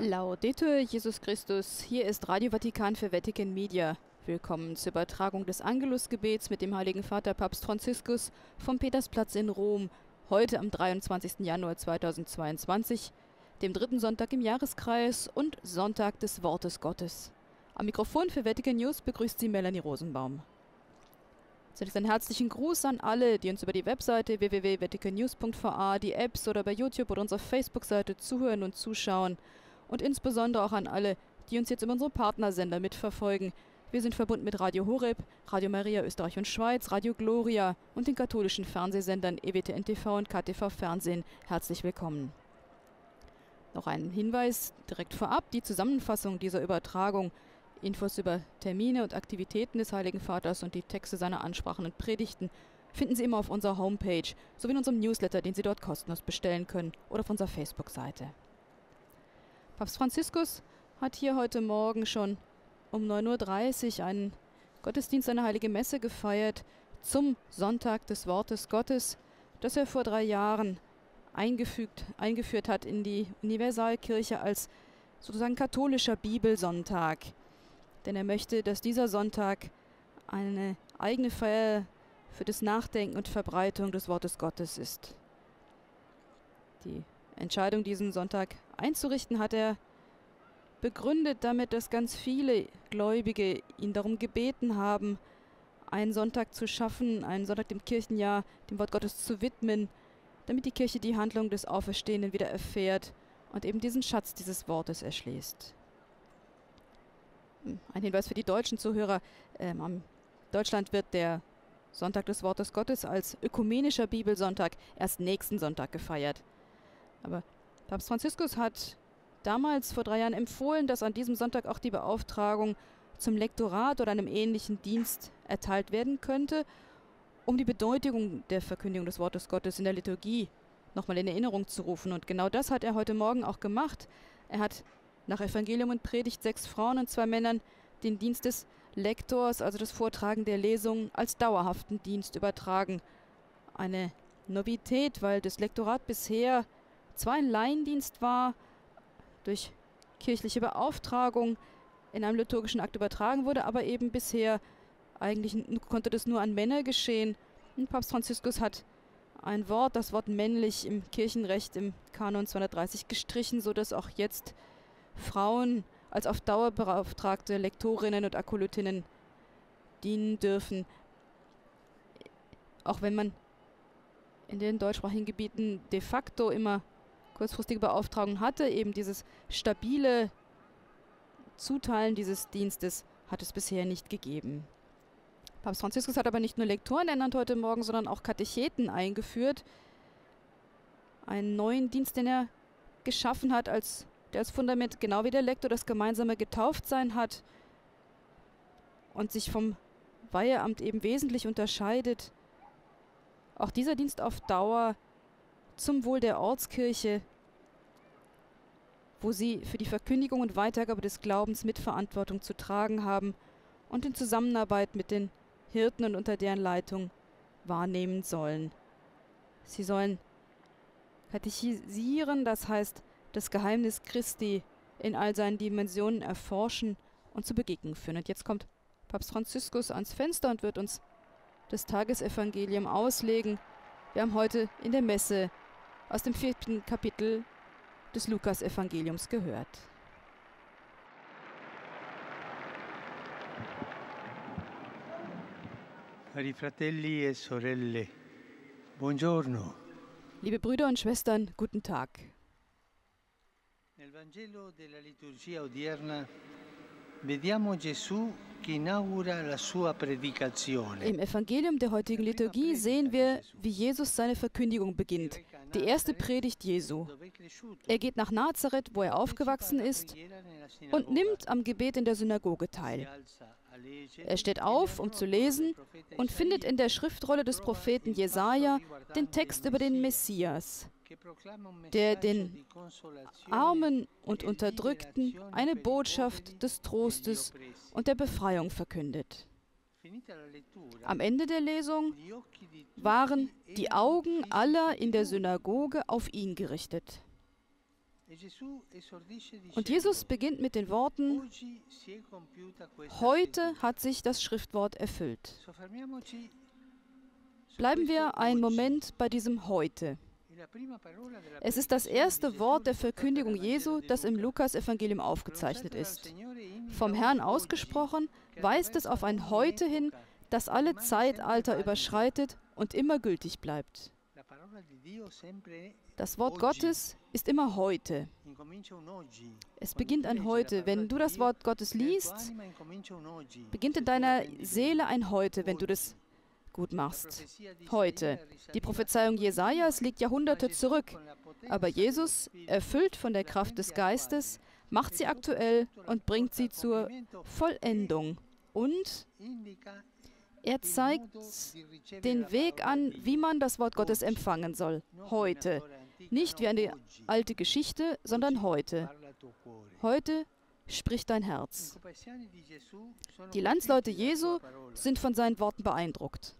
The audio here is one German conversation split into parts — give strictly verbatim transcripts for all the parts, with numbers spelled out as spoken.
Laudetur Jesus Christus, hier ist Radio Vatikan für Vatican Media. Willkommen zur Übertragung des Angelusgebets mit dem Heiligen Vater Papst Franziskus vom Petersplatz in Rom, heute am dreiundzwanzigsten Januar zweitausendzweiundzwanzig, dem dritten Sonntag im Jahreskreis und Sonntag des Wortes Gottes. Am Mikrofon für Vatican News begrüßt Sie Melanie Rosenbaum. Zunächst einen herzlichen Gruß an alle, die uns über die Webseite w w w punkt vatican news punkt v a, die Apps oder bei YouTube oder unserer Facebook-Seite zuhören und zuschauen. Und insbesondere auch an alle, die uns jetzt über unsere Partnersender mitverfolgen. Wir sind verbunden mit Radio Horeb, Radio Maria Österreich und Schweiz, Radio Gloria und den katholischen Fernsehsendern E W T N T V und K T V Fernsehen. Herzlich willkommen. Noch ein Hinweis direkt vorab, die Zusammenfassung dieser Übertragung, Infos über Termine und Aktivitäten des Heiligen Vaters und die Texte seiner Ansprachen und Predigten finden Sie immer auf unserer Homepage, sowie in unserem Newsletter, den Sie dort kostenlos bestellen können, oder auf unserer Facebook-Seite. Papst Franziskus hat hier heute Morgen schon um neun Uhr dreißig einen Gottesdienst, eine heilige Messe gefeiert zum Sonntag des Wortes Gottes, das er vor drei Jahren eingefügt, eingeführt hat in die Universalkirche als sozusagen katholischer Bibelsonntag. Denn er möchte, dass dieser Sonntag eine eigene Feier für das Nachdenken und Verbreitung des Wortes Gottes ist. Die Entscheidung, diesen Sonntag einzurichten, hat er begründet damit, dass ganz viele Gläubige ihn darum gebeten haben, einen Sonntag zu schaffen, einen Sonntag dem Kirchenjahr, dem Wort Gottes zu widmen, damit die Kirche die Handlung des Auferstehenden wieder erfährt und eben diesen Schatz dieses Wortes erschließt. Ein Hinweis für die deutschen Zuhörer. Ähm, am Deutschland wird der Sonntag des Wortes Gottes als ökumenischer Bibelsonntag erst nächsten Sonntag gefeiert. Aber Papst Franziskus hat damals vor drei Jahren empfohlen, dass an diesem Sonntag auch die Beauftragung zum Lektorat oder einem ähnlichen Dienst erteilt werden könnte, um die Bedeutung der Verkündigung des Wortes Gottes in der Liturgie nochmal in Erinnerung zu rufen. Und genau das hat er heute Morgen auch gemacht. Er hat nach Evangelium und Predigt sechs Frauen und zwei Männern den Dienst des Lektors, also das Vortragen der Lesungen, als dauerhaften Dienst übertragen. Eine Novität, weil das Lektorat bisher zwar ein Laiendienst war, durch kirchliche Beauftragung in einem liturgischen Akt übertragen wurde, aber eben bisher eigentlich konnte das nur an Männer geschehen. Und Papst Franziskus hat ein Wort, das Wort männlich im Kirchenrecht im Kanon zweihundertdreißig gestrichen, sodass auch jetzt Frauen als auf Dauer beauftragte Lektorinnen und Akolytinnen dienen dürfen. Auch wenn man in den deutschsprachigen Gebieten de facto immer kurzfristige Beauftragungen hatte, eben dieses stabile Zuteilen dieses Dienstes hat es bisher nicht gegeben. Papst Franziskus hat aber nicht nur Lektoren ernannt heute Morgen, sondern auch Katecheten eingeführt. Einen neuen Dienst, den er geschaffen hat, als der als Fundament, genau wie der Lektor, das gemeinsame Getauftsein hat und sich vom Weiheamt eben wesentlich unterscheidet. Auch dieser Dienst auf Dauer zum Wohl der Ortskirche, wo sie für die Verkündigung und Weitergabe des Glaubens Mitverantwortung zu tragen haben und in Zusammenarbeit mit den Hirten und unter deren Leitung wahrnehmen sollen. Sie sollen katechisieren, das heißt, das Geheimnis Christi in all seinen Dimensionen erforschen und zur Begegnung führen. Und jetzt kommt Papst Franziskus ans Fenster und wird uns das Tagesevangelium auslegen. Wir haben heute in der Messe aus dem vierten Kapitel des Lukas-Evangeliums gehört. Cari fratelli e sorelle, buongiorno. Liebe Brüder und Schwestern, guten Tag. Nel Vangelo della liturgia odierna vediamo Gesù che inaugura la sua predicazione. Im Evangelium der heutigen Liturgie sehen wir, wie Jesus seine Verkündigung beginnt. Die erste Predigt Jesu. Er geht nach Nazareth, wo er aufgewachsen ist, und nimmt am Gebet in der Synagoge teil. Er steht auf, um zu lesen, und findet in der Schriftrolle des Propheten Jesaja den Text über den Messias, der den Armen und Unterdrückten eine Botschaft des Trostes und der Befreiung verkündet. Am Ende der Lesung waren die Augen aller in der Synagoge auf ihn gerichtet. Und Jesus beginnt mit den Worten: Heute hat sich das Schriftwort erfüllt. Bleiben wir einen Moment bei diesem Heute. Es ist das erste Wort der Verkündigung Jesu, das im Lukas-Evangelium aufgezeichnet ist. Vom Herrn ausgesprochen, weist es auf ein Heute hin, das alle Zeitalter überschreitet und immer gültig bleibt. Das Wort Gottes ist immer heute. Es beginnt ein Heute. Wenn du das Wort Gottes liest, beginnt in deiner Seele ein Heute, wenn du das gut machst. Heute. Die Prophezeiung Jesajas liegt Jahrhunderte zurück, aber Jesus, erfüllt von der Kraft des Geistes, macht sie aktuell und bringt sie zur Vollendung. Und er zeigt den Weg an, wie man das Wort Gottes empfangen soll. Heute. Nicht wie eine alte Geschichte, sondern heute. Heute spricht dein Herz. Die Landsleute Jesu sind von seinen Worten beeindruckt.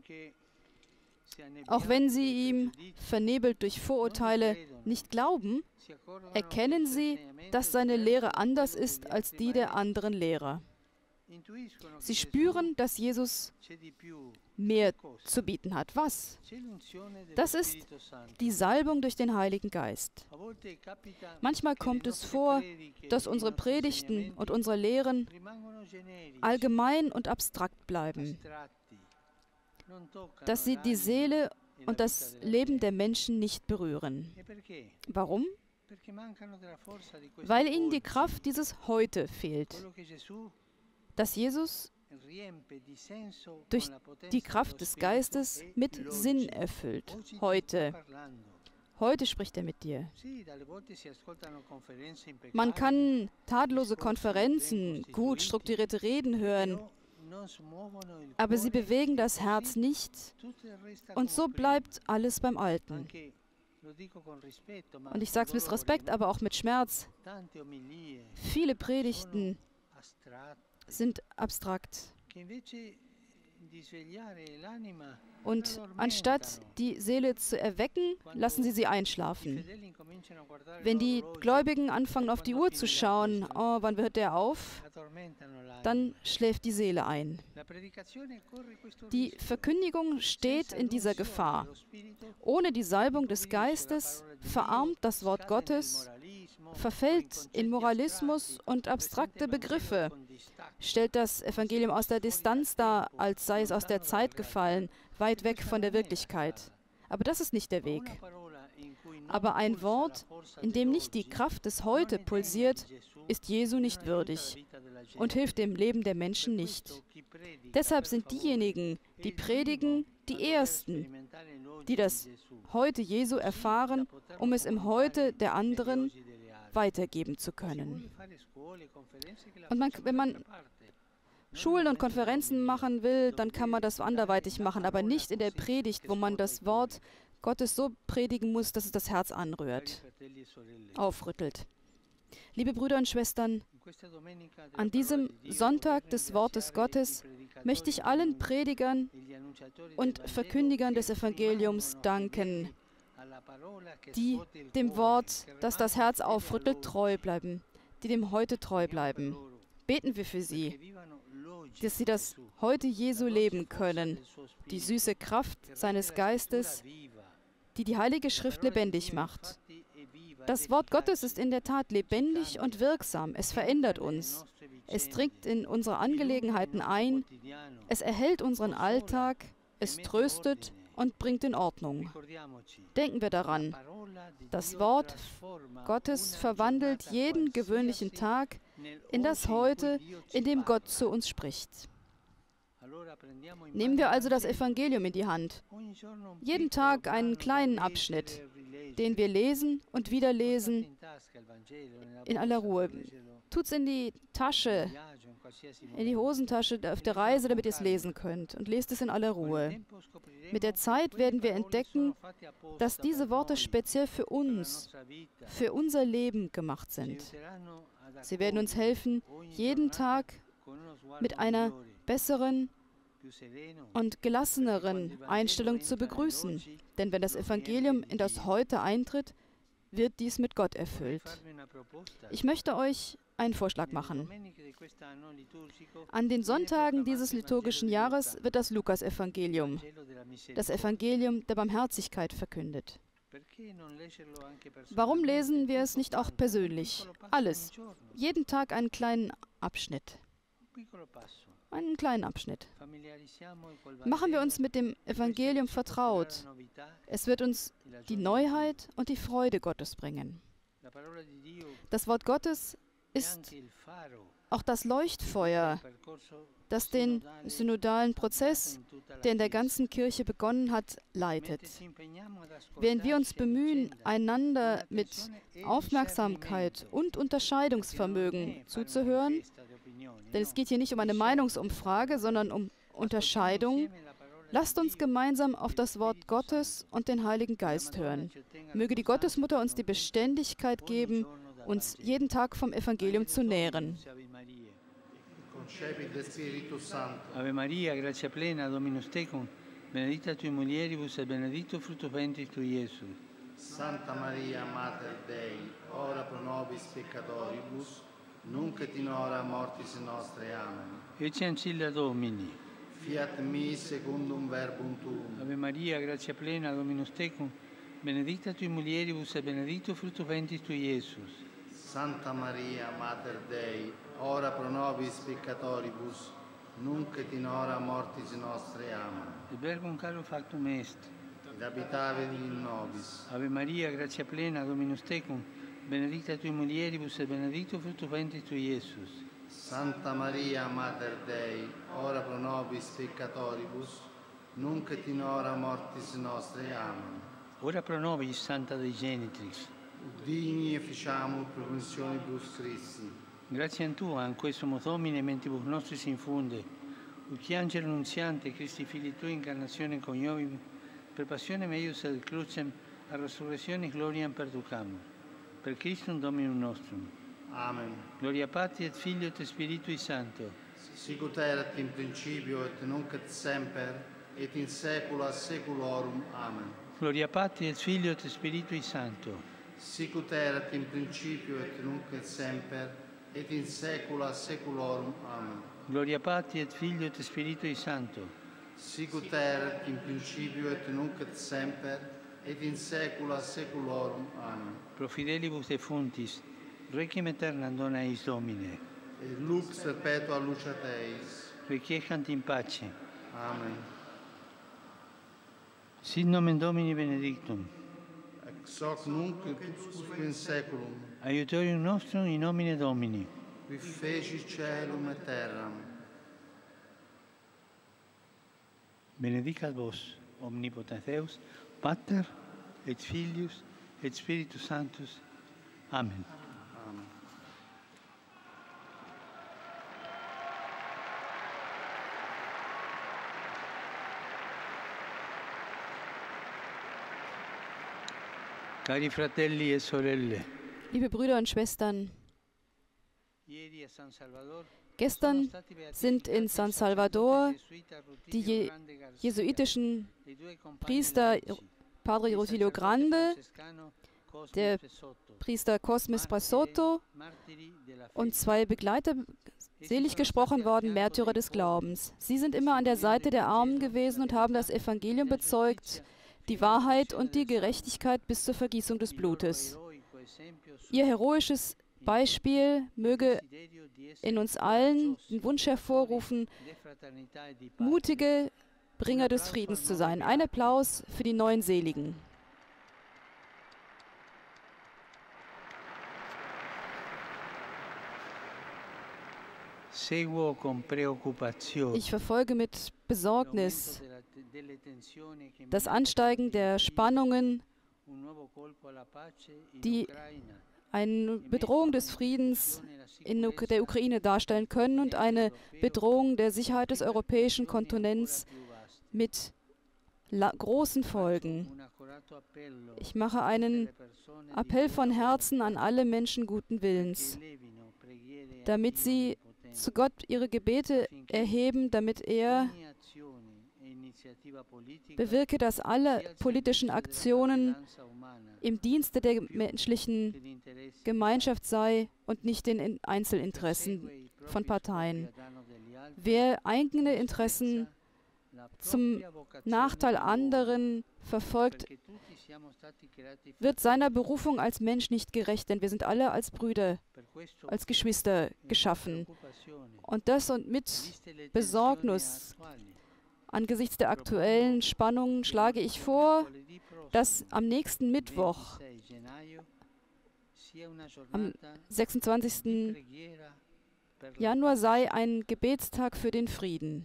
Auch wenn sie ihm, vernebelt durch Vorurteile, nicht glauben, erkennen sie, dass seine Lehre anders ist als die der anderen Lehrer. Sie spüren, dass Jesus mehr zu bieten hat. Was? Das ist die Salbung durch den Heiligen Geist. Manchmal kommt es vor, dass unsere Predigten und unsere Lehren allgemein und abstrakt bleiben, dass sie die Seele und das Leben der Menschen nicht berühren. Warum? Weil ihnen die Kraft dieses Heute fehlt, dass Jesus durch die Kraft des Geistes mit Sinn erfüllt. Heute. Heute spricht er mit dir. Man kann tadellose Konferenzen, gut strukturierte Reden hören, aber sie bewegen das Herz nicht und so bleibt alles beim Alten. Und ich sage es mit Respekt, aber auch mit Schmerz. Viele Predigten sind abstrakt. Und anstatt die Seele zu erwecken, lassen sie sie einschlafen. Wenn die Gläubigen anfangen, auf die Uhr zu schauen, oh, wann hört der auf, dann schläft die Seele ein. Die Verkündigung steht in dieser Gefahr. Ohne die Salbung des Geistes verarmt das Wort Gottes, verfällt in Moralismus und abstrakte Begriffe, stellt das Evangelium aus der Distanz dar, als sei es aus der Zeit gefallen, weit weg von der Wirklichkeit. Aber das ist nicht der Weg. Aber ein Wort, in dem nicht die Kraft des Heute pulsiert, ist Jesu nicht würdig und hilft dem Leben der Menschen nicht. Deshalb sind diejenigen, die predigen, die Ersten, die das Heute Jesu erfahren, um es im Heute der anderen weitergeben zu können. Und man, wenn man Schulen und Konferenzen machen will, dann kann man das anderweitig machen, aber nicht in der Predigt, wo man das Wort Gottes so predigen muss, dass es das Herz anrührt, aufrüttelt. Liebe Brüder und Schwestern, an diesem Sonntag des Wortes Gottes möchte ich allen Predigern und Verkündigern des Evangeliums danken, die dem Wort, das das Herz aufrüttelt, treu bleiben, die dem Heute treu bleiben. Beten wir für sie, dass sie das Heute Jesu leben können, die süße Kraft seines Geistes, die die Heilige Schrift lebendig macht. Das Wort Gottes ist in der Tat lebendig und wirksam. Es verändert uns. Es dringt in unsere Angelegenheiten ein. Es erhält unseren Alltag. Es tröstet und bringt in Ordnung. Denken wir daran, das Wort Gottes verwandelt jeden gewöhnlichen Tag in das Heute, in dem Gott zu uns spricht. Nehmen wir also das Evangelium in die Hand. Jeden Tag einen kleinen Abschnitt, den wir lesen und wieder lesen, in aller Ruhe. Tut's in die Tasche, in die Hosentasche auf der Reise, damit ihr es lesen könnt. Und lest es in aller Ruhe. Mit der Zeit werden wir entdecken, dass diese Worte speziell für uns, für unser Leben gemacht sind. Sie werden uns helfen, jeden Tag mit einer besseren und gelasseneren Einstellung zu begrüßen. Denn wenn das Evangelium in das Heute eintritt, wird dies mit Gott erfüllt. Ich möchte euch einen Vorschlag machen. An den Sonntagen dieses liturgischen Jahres wird das Lukas-Evangelium, das Evangelium der Barmherzigkeit, verkündet. Warum lesen wir es nicht auch persönlich? Alles. Jeden Tag einen kleinen Abschnitt. Einen kleinen Abschnitt. Machen wir uns mit dem Evangelium vertraut. Es wird uns die Neuheit und die Freude Gottes bringen. Das Wort Gottes ist auch das Leuchtfeuer, das den synodalen Prozess, der in der ganzen Kirche begonnen hat, leitet. Während wir uns bemühen, einander mit Aufmerksamkeit und Unterscheidungsvermögen zuzuhören, denn es geht hier nicht um eine Meinungsumfrage, sondern um Unterscheidung, lasst uns gemeinsam auf das Wort Gottes und den Heiligen Geist hören. Möge die Gottesmutter uns die Beständigkeit geben, uns jeden Tag vom Evangelium zu nähren. Ave Maria, grazia plena, Dominus tecum, benedicta tui mulieribus et benedictus fructus ventris tui, Iesus. Santa Maria, Mater Dei, ora pro nobis peccatoribus, nunc et in hora mortis nostre. Amen. Ecce ancilla Domini. Fiat mi secundum verbum tuum. Ave Maria, grazia plena, Dominus tecum, benedicta tui mulieribus et benedictus fructus ventris tui, Iesus. Santa Maria, Mater Dei, ora pro nobis peccatoribus, nunc et in hora mortis nostre. Amen. Et verbum caro factum est. Et habitavit in nobis. Ave Maria, grazia plena, Dominus tecum, benedicta tui mulieribus et benedictus fructus ventris tui, Iesus. Santa Maria, Mater Dei, ora pro nobis peccatoribus, nunc et in hora mortis nostre. Amen. Ora pro nobis, Santa Dei Genitrix. Digni efficiamur promissionibus Christi. Grazie a Tua, in questo Domine, mentibus nostris infunde, ut angelo nunziante, Christi Fili Tui, incarnazione coniovim, per passione meius ad crucem, a resurrezione gloriam perducamur. Per Christum Dominum nostrum. Amen. Gloria Patri et Filio et Spiritui Sancto. Sicut erat in principio et nunc et semper et in saecula saeculorum. Amen. Gloria Patri et Filio et Spiritui Sancto. Sicut erat in principio et nunc et semper et in saecula saeculorum. Amen. Gloria Patri et Filio et Spiritui Sancto. Sicut erat in principio et nunc et semper et in saecula saeculorum. Amen. Pro fidelibus defuntis, requiem aeternam dona eis Domine. Et lux perpetua luceat eis. Requiescant in pace. Amen. Sit nomen Domini benedictum. Ex hoc nunc et usque in saeculum. Aiutorium nostrum in nomine Domini. Qui feci caelum et terram. Benedicat vos, omnipotens Deus, Pater et Filius et Spiritus Sanctus. Amen. Amen. Cari fratelli e sorelle, Liebe Brüder und Schwestern, ieri a San Salvador gestern sind in San Salvador die je jesuitischen Priester Padre Rutilio Grande, der Priester Cosme Brasotto und zwei Begleiter selig gesprochen worden, Märtyrer des Glaubens. Sie sind immer an der Seite der Armen gewesen und haben das Evangelium bezeugt, die Wahrheit und die Gerechtigkeit bis zur Vergießung des Blutes. Ihr heroisches Beispiel möge in uns allen den Wunsch hervorrufen, mutige Bringer des Friedens zu sein. Ein Applaus für die neuen Seligen. Ich verfolge mit Besorgnis das Ansteigen der Spannungen, die eine Bedrohung des Friedens in der Ukraine darstellen können und eine Bedrohung der Sicherheit des europäischen Kontinents mit großen Folgen. Ich mache einen Appell von Herzen an alle Menschen guten Willens, damit sie zu Gott ihre Gebete erheben, damit er bewirke, dass alle politischen Aktionen im Dienste der menschlichen Gemeinschaft sei und nicht den Einzelinteressen von Parteien. Wer eigene Interessen zum Nachteil anderen verfolgt, wird seiner Berufung als Mensch nicht gerecht, denn wir sind alle als Brüder, als Geschwister geschaffen. Und das und mit Besorgnis angesichts der aktuellen Spannungen schlage ich vor, dass am nächsten Mittwoch, am sechsundzwanzigsten Januar, sei ein Gebetstag für den Frieden.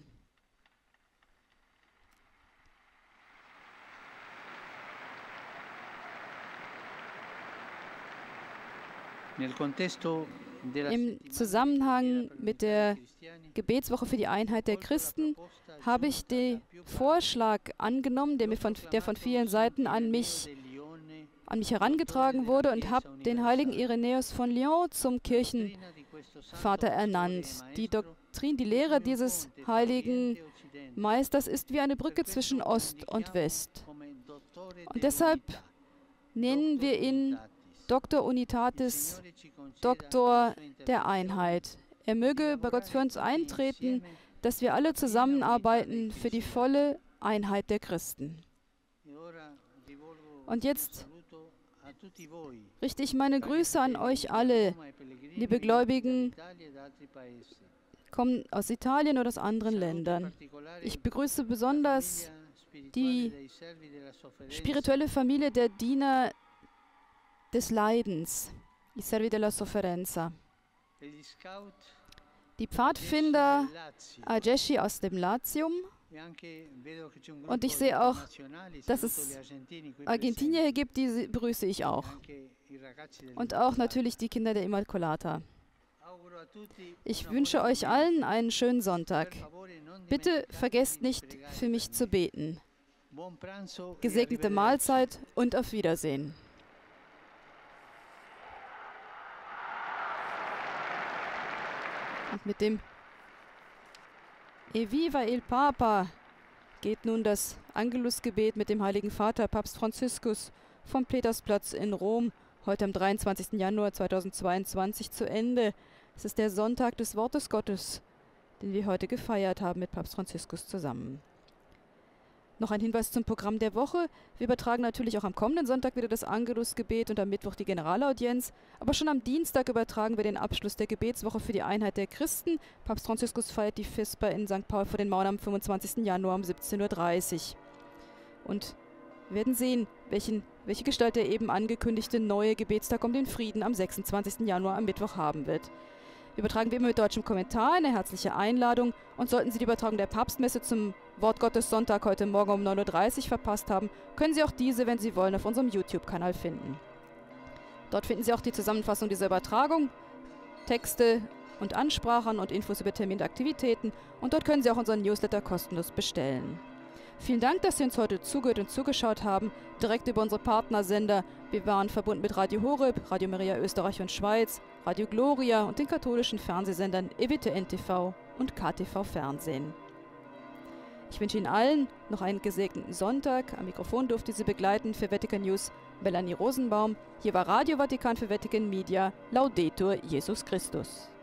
Im Zusammenhang mit der Gebetswoche für die Einheit der Christen habe ich den Vorschlag angenommen, der, mir von, der von vielen Seiten an mich, an mich herangetragen wurde, und habe den heiligen Irenäus von Lyon zum Kirchenvater ernannt. Die Doktrin, die Lehre dieses heiligen Meisters ist wie eine Brücke zwischen Ost und West. Und deshalb nennen wir ihn Doktor Unitatis, Doktor der Einheit. Er möge bei Gott für uns eintreten, dass wir alle zusammenarbeiten für die volle Einheit der Christen. Und jetzt richte ich meine Grüße an euch alle, liebe Gläubigen, kommen aus Italien oder aus anderen Ländern. Ich begrüße besonders die spirituelle Familie der Diener des Leidens, i servi della sofferenza. Die Pfadfinder Agesci aus dem Latium, und ich sehe auch, dass es Argentinier hier gibt, die begrüße ich auch. Und auch natürlich die Kinder der Immaculata. Ich wünsche euch allen einen schönen Sonntag. Bitte vergesst nicht, für mich zu beten. Gesegnete Mahlzeit und auf Wiedersehen. Und mit dem Evviva il Papa geht nun das Angelusgebet mit dem Heiligen Vater, Papst Franziskus, vom Petersplatz in Rom, heute am dreiundzwanzigsten Januar zweitausendzweiundzwanzig zu Ende. Es ist der Sonntag des Wortes Gottes, den wir heute gefeiert haben mit Papst Franziskus zusammen. Noch ein Hinweis zum Programm der Woche. Wir übertragen natürlich auch am kommenden Sonntag wieder das Angelusgebet und am Mittwoch die Generalaudienz. Aber schon am Dienstag übertragen wir den Abschluss der Gebetswoche für die Einheit der Christen. Papst Franziskus feiert die Vesper in Sankt Paul vor den Mauern am fünfundzwanzigsten Januar um siebzehn Uhr dreißig. Und wir werden sehen, welchen, welche Gestalt der eben angekündigte neue Gebetstag um den Frieden am sechsundzwanzigsten Januar am Mittwoch haben wird. Übertragen wir immer mit deutschem Kommentar, eine herzliche Einladung. Und sollten Sie die Übertragung der Papstmesse zum Wort Gottes Sonntag heute Morgen um neun Uhr dreißig verpasst haben, können Sie auch diese, wenn Sie wollen, auf unserem YouTube-Kanal finden. Dort finden Sie auch die Zusammenfassung dieser Übertragung, Texte und Ansprachen und Infos über Termine und Aktivitäten. Und dort können Sie auch unseren Newsletter kostenlos bestellen. Vielen Dank, dass Sie uns heute zugehört und zugeschaut haben, direkt über unsere Partnersender. Wir waren verbunden mit Radio Horeb, Radio Maria Österreich und Schweiz, Radio Gloria und den katholischen Fernsehsendern E W T N T V und K T V Fernsehen. Ich wünsche Ihnen allen noch einen gesegneten Sonntag. Am Mikrofon durfte Sie begleiten für Vatikan News Melanie Rosenbaum. Hier war Radio Vatikan für Vatikan Media. Laudetur Jesus Christus.